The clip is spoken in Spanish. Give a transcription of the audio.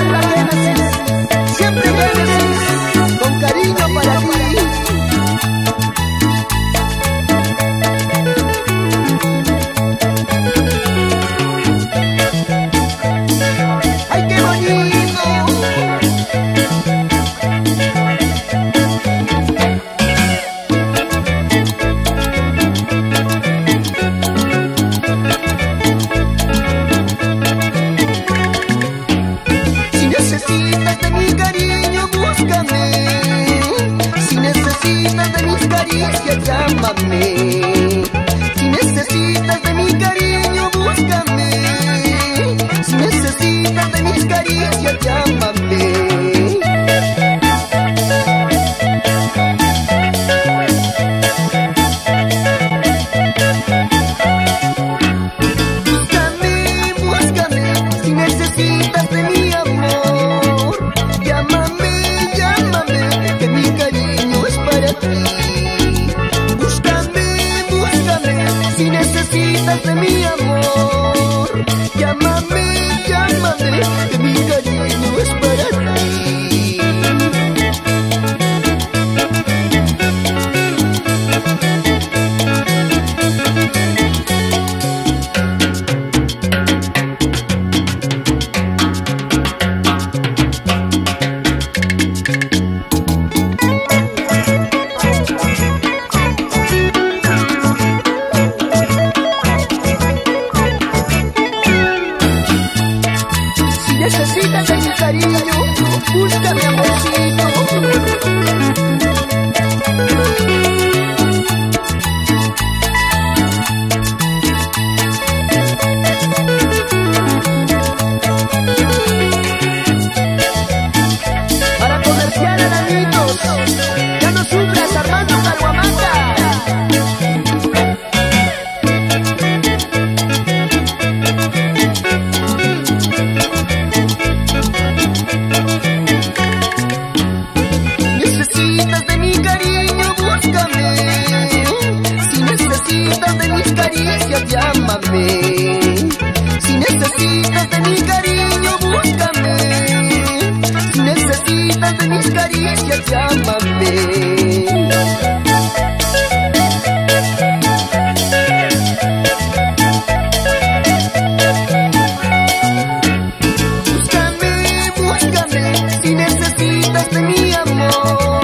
Génesis, siempre Génesis, con cariño para ti. ¡Ay, qué bonito! Si necesitas de mi cariño, búscame. Si necesitas de mis caricias, llámame. Si necesitas de mi cariño, búscame. Si necesitas de mis caricias, llámame. Búscame, búscame, si necesitas de mi amor. Llámame, llámame, que mi cariño es para ti. Búscame, búscame, si necesitas de mi amor. Llámame, llámame, que mi cariño es para ti. Si necesitas de mi cariño, búscame, amorcito. Para comerciar enanitos, ya no sufras, Armando Caguamanga. Necesitas de mi cariño, búscame. Si necesitas de mis caricias, llámame. Si necesitas de mi cariño, búscame. Si necesitas de mis caricias, llámame. Búscame, búscame, si necesitas de mi amor.